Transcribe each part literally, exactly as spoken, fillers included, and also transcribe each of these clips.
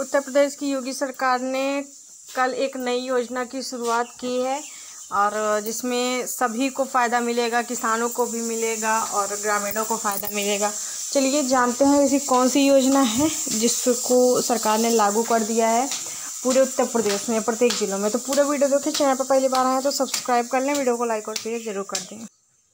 उत्तर प्रदेश की योगी सरकार ने कल एक नई योजना की शुरुआत की है और जिसमें सभी को फ़ायदा मिलेगा, किसानों को भी मिलेगा और ग्रामीणों को फ़ायदा मिलेगा। चलिए जानते हैं ऐसी कौन सी योजना है जिसको सरकार ने लागू कर दिया है पूरे उत्तर प्रदेश में प्रत्येक जिलों में। तो पूरा वीडियो देखें। चैनल पर पहली बार आए हैं तो सब्सक्राइब कर लें, वीडियो को लाइक और शेयर जरूर कर दें।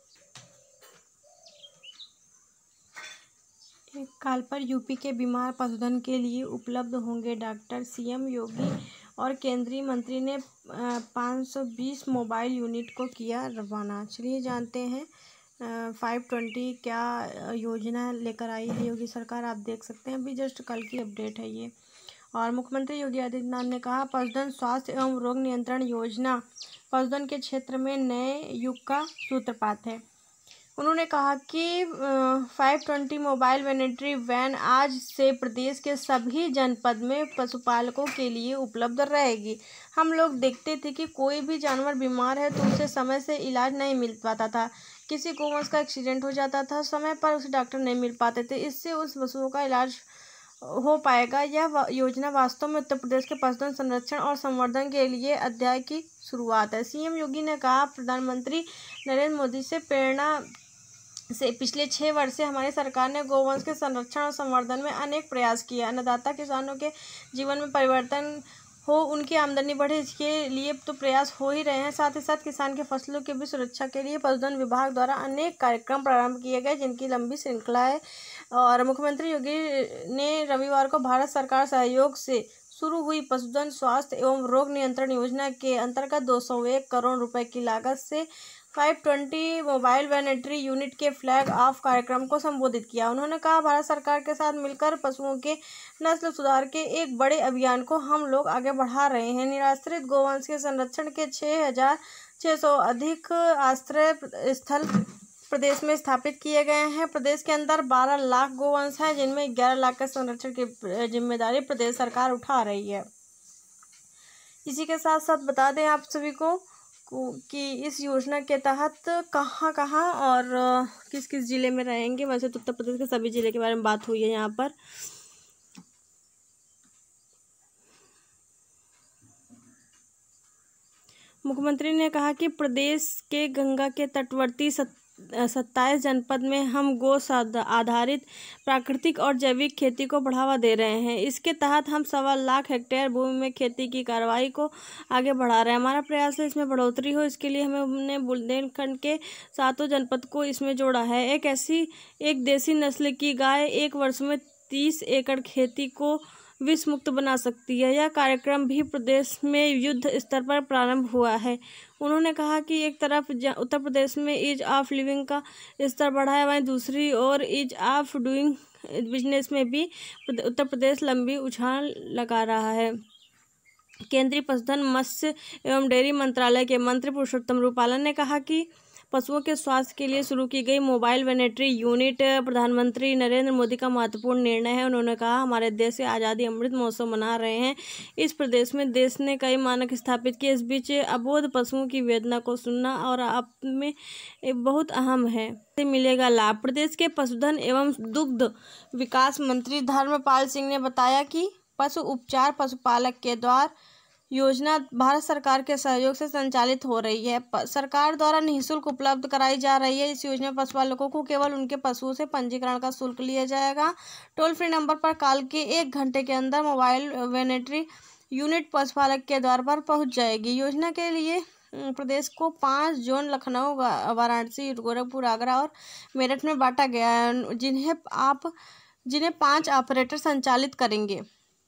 एक कॉल पर यूपी के बीमार पशुधन के लिए उपलब्ध होंगे डॉक्टर। सीएम योगी और केंद्रीय मंत्री ने पाँच सौ बीस मोबाइल यूनिट को किया रवाना। चलिए जानते हैं फाइव ट्वेंटी क्या योजना लेकर आई है योगी सरकार। आप देख सकते हैं अभी जस्ट कल की अपडेट है ये। और मुख्यमंत्री योगी आदित्यनाथ ने कहा पशुधन स्वास्थ्य एवं रोग नियंत्रण योजना पशुधन के क्षेत्र में नए युग का सूत्रपात है। उन्होंने कहा कि five twenty mobile veterinary van आज से प्रदेश के सभी जनपद में पशुपालकों के लिए उपलब्ध रहेगी। हम लोग देखते थे कि कोई भी जानवर बीमार है तो उसे समय से इलाज नहीं मिल पाता था, किसी गौवंश का एक्सीडेंट हो जाता था, समय पर उसे डॉक्टर नहीं मिल पाते थे। इससे उस पशुओं का इलाज हो पाएगा। यह योजना वास्तव में उत्तर प्रदेश के पशुधन संरक्षण और संवर्धन के लिए अध्याय की शुरुआत है। सीएम योगी ने कहा प्रधानमंत्री नरेंद्र मोदी से प्रेरणा से पिछले छः वर्ष से हमारी सरकार ने गौवंश के संरक्षण और संवर्धन में अनेक प्रयास किए। अन्नदाता किसानों के जीवन में परिवर्तन हो, उनकी आमदनी बढ़े, इसके लिए तो प्रयास हो ही रहे हैं। साथ ही साथ किसान के फसलों की भी सुरक्षा के लिए पशुधन विभाग द्वारा अनेक कार्यक्रम प्रारंभ किए गए जिनकी लंबी श्रृंखला है। और मुख्यमंत्री योगी ने रविवार को भारत सरकार सहयोग से शुरू हुई पशुधन स्वास्थ्य एवं रोग नियंत्रण योजना के अंतर्गत दो सौ एक करोड़ रुपए की लागत से five twenty mobile veterinary unit के फ्लैग ऑफ कार्यक्रम को संबोधित किया। उन्होंने कहा भारत सरकार के साथ मिलकर पशुओं के नस्ल सुधार के एक बड़े अभियान को हम लोग आगे बढ़ा रहे हैं। निराश्रित गौवंश के संरक्षण के छः हजार छः सौ अधिक आश्रय स्थल प्रदेश में स्थापित किए गए हैं। प्रदेश के अंदर बारह लाख गौवंश हैं जिनमें ग्यारह लाख के संरक्षण की जिम्मेदारी प्रदेश सरकार उठा रही है। इसी के साथ साथ बता दें आप सभी को कि इस योजना के तहत कहाँ कहाँ और किस किस ज़िले में रहेंगे। वैसे तो उत्तर प्रदेश के सभी ज़िले के बारे में बात हुई है यहाँ पर। मुख्यमंत्री ने कहा कि प्रदेश के गंगा के तटवर्ती सत्ताईस जनपद में हम गो आधारित प्राकृतिक और जैविक खेती को बढ़ावा दे रहे हैं। इसके तहत हम सवा लाख हेक्टेयर भूमि में खेती की कार्रवाई को आगे बढ़ा रहे हैं। हमारा प्रयास है इसमें बढ़ोतरी हो, इसके लिए हमें हमने बुंदेलखंड के सातों जनपद को इसमें जोड़ा है। एक ऐसी एक देसी नस्ल की गाय एक वर्ष में तीस एकड़ खेती को विष मुक्त बना सकती है। यह कार्यक्रम भी प्रदेश में युद्ध स्तर पर प्रारंभ हुआ है। उन्होंने कहा कि एक तरफ उत्तर प्रदेश में ईज ऑफ लिविंग का स्तर बढ़ा है, वहीं दूसरी ओर ईज ऑफ डूइंग बिजनेस में भी उत्तर प्रदेश लंबी उछाल लगा रहा है। केंद्रीय पशुधन मत्स्य एवं डेयरी मंत्रालय के मंत्री पुरुषोत्तम रूपाला ने कहा कि पशुओं के स्वास्थ्य के लिए शुरू की गई मोबाइल वेटरनरी यूनिट प्रधानमंत्री नरेंद्र मोदी का महत्वपूर्ण निर्णय है। उन्होंने कहा हमारे देश से आज़ादी अमृत महोत्सव मना रहे हैं। इस प्रदेश में देश ने कई मानक स्थापित किए। इस बीच अबोध पशुओं की वेदना को सुनना और आप में बहुत अहम है। मिलेगा लाभ। प्रदेश के पशुधन एवं दुग्ध विकास मंत्री धर्मपाल सिंह ने बताया कि पशु उपचार पशुपालक के द्वारा योजना भारत सरकार के सहयोग से संचालित हो रही है। सरकार द्वारा निःशुल्क उपलब्ध कराई जा रही है। इस योजना में पशुपालकों को केवल उनके पशुओं से पंजीकरण का शुल्क लिया जाएगा। टोल फ्री नंबर पर कॉल के एक घंटे के अंदर मोबाइल वेटरनरी यूनिट पशुपालक के द्वार पर पहुंच जाएगी। योजना के लिए प्रदेश को पाँच जोन लखनऊ, वाराणसी, गोरखपुर, आगरा और मेरठ में बांटा गया है, जिन्हें आप जिन्हें पाँच ऑपरेटर संचालित करेंगे।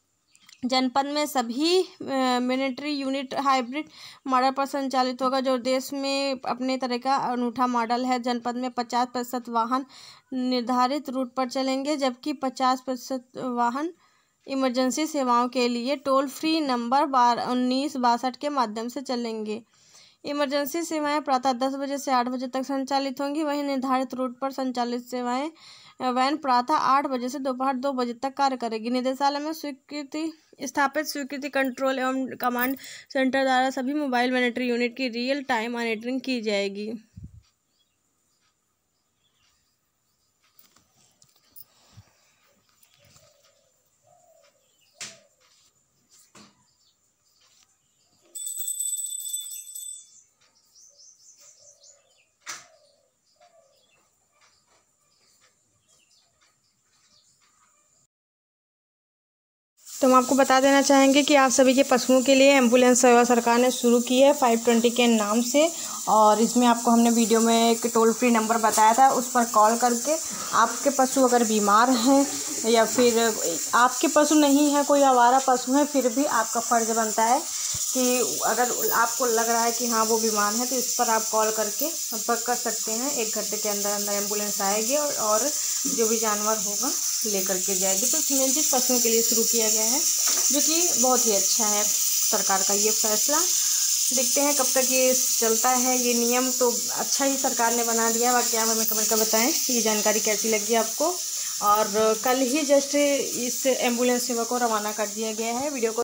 जनपद में सभी वेटरनरी यूनिट हाइब्रिड मॉडल पर संचालित होगा, जो देश में अपने तरह का अनूठा मॉडल है। जनपद में पचास प्रतिशत वाहन निर्धारित रूट पर चलेंगे, जबकि पचास प्रतिशत वाहन इमरजेंसी सेवाओं के लिए टोल फ्री नंबर बार उन्नीस बासठ के माध्यम से चलेंगे। इमरजेंसी सेवाएं प्रातः दस बजे से आठ बजे तक संचालित होंगी, वहीं निर्धारित रूट पर संचालित सेवाएं वैन प्रातः आठ बजे से दोपहर दो बजे तक कार्य करेगी। निदेशालय में स्वीकृति स्थापित स्वीकृति कंट्रोल एवं कमांड सेंटर द्वारा सभी मोबाइल वेटरनरी यूनिट की रियल टाइम मॉनिटरिंग की जाएगी। तो हम आपको बता देना चाहेंगे कि आप सभी के पशुओं के लिए एम्बुलेंस सेवा सरकार ने शुरू की है फाइव ट्वेंटी के नाम से। और इसमें आपको हमने वीडियो में एक टोल फ्री नंबर बताया था, उस पर कॉल करके आपके पशु अगर बीमार हैं या फिर आपके पशु नहीं है, कोई आवारा पशु है, फिर भी आपका फ़र्ज़ बनता है कि अगर आपको लग रहा है कि हाँ वो बीमार है तो इस पर आप कॉल करके संपर्क कर सकते हैं। एक घंटे के अंदर अंदर एम्बुलेंस आएगी और, और जो भी जानवर होगा लेकर के जाएगी। तो सीएनजी पशुओं के लिए शुरू किया गया है, जो कि बहुत ही अच्छा है सरकार का ये फैसला। देखते हैं कब तक ये चलता है ये नियम, तो अच्छा ही सरकार ने बना दिया। बाकी आप हमें कमेंट कर बताएं ये जानकारी कैसी लगी आपको। और कल ही जस्ट इस एम्बुलेंस सेवा को रवाना कर दिया गया है। वीडियो को